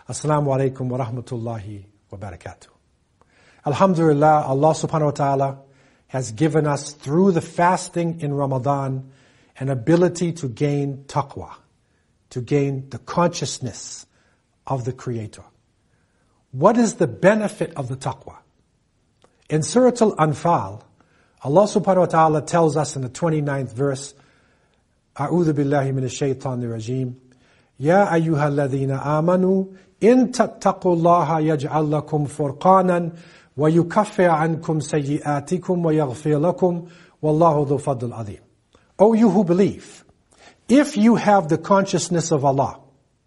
Assalamu alaikum wa rahmatullahi wa barakatuh. Alhamdulillah, Allah subhanahu wa ta'ala has given us through the fasting in Ramadan an ability to gain taqwa, to gain the consciousness of the Creator. What is the benefit of the taqwa? In Surah Al-Anfal, Allah subhanahu wa ta'ala tells us in the 29th verse, A'udhu billahi minash shaitanir rajim, Ya ayyuhal ladhina amanu, in tattaqullaha yaj'al lakum furqanan, wa yukaffir ankum sayyi'atikum wa yaghfir lakum, wallahu dhu fadl azim. O you who believe, if you have the consciousness of Allah,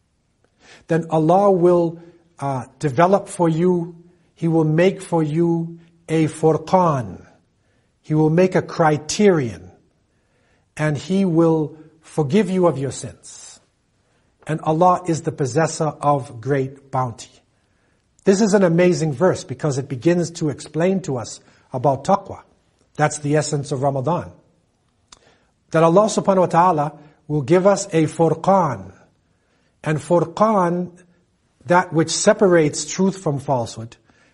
then Allah will develop for you, He will make for you a furqan. He will make a criterion, and He will forgive you of your sins. And Allah is the possessor of great bounty. This is an amazing verse because it begins to explain to us about taqwa. That's the essence of Ramadan. That Allah subhanahu wa ta'ala will give us a furqan. And furqan, that which separates truth from falsehood.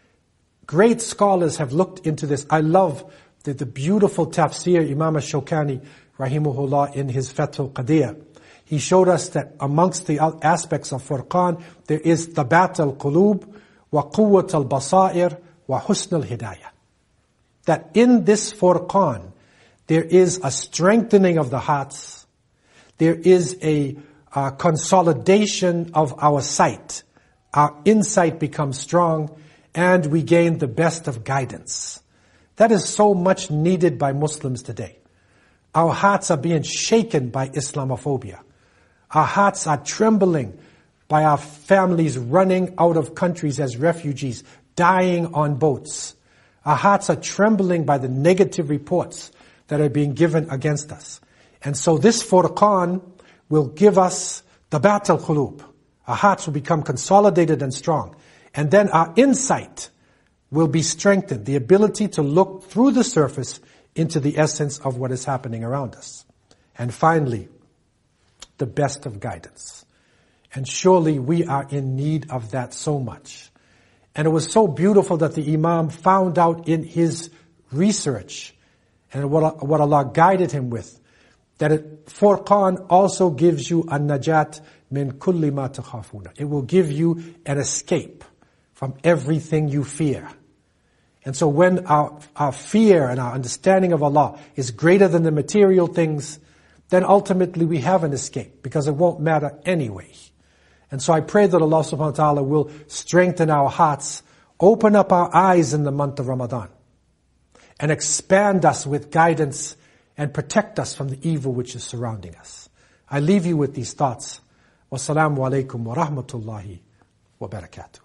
Great scholars have looked into this. I love the beautiful tafsir Imam al-Shawkani rahimahullah in his Fath al-Qadir. He showed us that amongst the aspects of furqan, there is thabat al-qulub wa quwwat al-basair wa husn al-hidayah. That in this furqan, there is a strengthening of the hearts. There is a consolidation of our sight. Our insight becomes strong, and we gain the best of guidance. That is so much needed by Muslims today. Our hearts are being shaken by Islamophobia. Our hearts are trembling by our families running out of countries as refugees, dying on boats. Our hearts are trembling by the negative reports that are being given against us. And so this furqan will give us the battle qulub. Our hearts will become consolidated and strong. And then our insight will be strengthened, the ability to look through the surface into the essence of what is happening around us. And finally, the best of guidance. And surely we are in need of that so much. And it was so beautiful that the Imam found out in his research and what Allah guided him with, that Furqan also gives you a najat min kulli ma takhafuna. It will give you an escape from everything you fear. And so when our fear and our understanding of Allah is greater than the material things, then ultimately we have an escape because it won't matter anyway. And so I pray that Allah subhanahu wa ta'ala will strengthen our hearts, open up our eyes in the month of Ramadan, and expand us with guidance and protect us from the evil which is surrounding us. I leave you with these thoughts. Wassalamu alaikum wa rahmatullahi wa barakatuh.